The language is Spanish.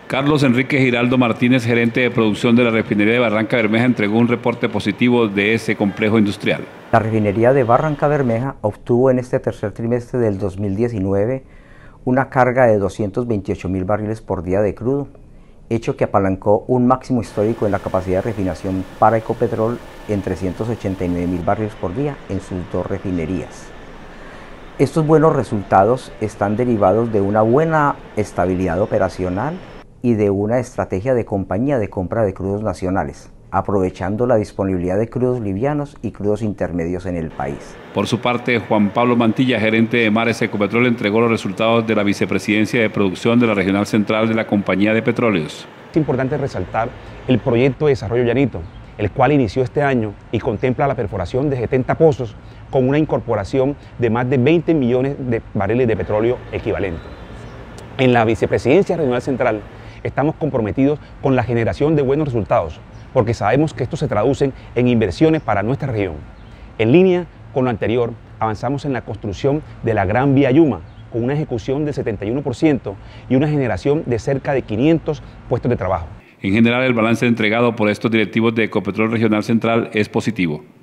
Carlos Enrique Giraldo Martínez, gerente de producción de la refinería de Barranca Bermeja, entregó un reporte positivo de ese complejo industrial. La refinería de Barranca Bermeja obtuvo en este tercer trimestre del 2019 una carga de 228.000 barriles por día de crudo, hecho que apalancó un máximo histórico en la capacidad de refinación para Ecopetrol en 389.000 barriles por día en sus dos refinerías. Estos buenos resultados están derivados de una buena estabilidad operacional y de una estrategia de compañía de compra de crudos nacionales, aprovechando la disponibilidad de crudos livianos y crudos intermedios en el país. Por su parte, Juan Pablo Mantilla, gerente de Mares Ecopetrol, entregó los resultados de la vicepresidencia de producción de la Regional Central de la Compañía de Petróleos. Es importante resaltar el proyecto de desarrollo Llanito, el cual inició este año y contempla la perforación de 70 pozos con una incorporación de más de 20 millones de barriles de petróleo equivalente. En la vicepresidencia regional central estamos comprometidos con la generación de buenos resultados, porque sabemos que estos se traducen en inversiones para nuestra región. En línea con lo anterior, avanzamos en la construcción de la Gran Vía Yuma, con una ejecución del 71% y una generación de cerca de 500 puestos de trabajo. En general, el balance entregado por estos directivos de Ecopetrol Regional Central es positivo.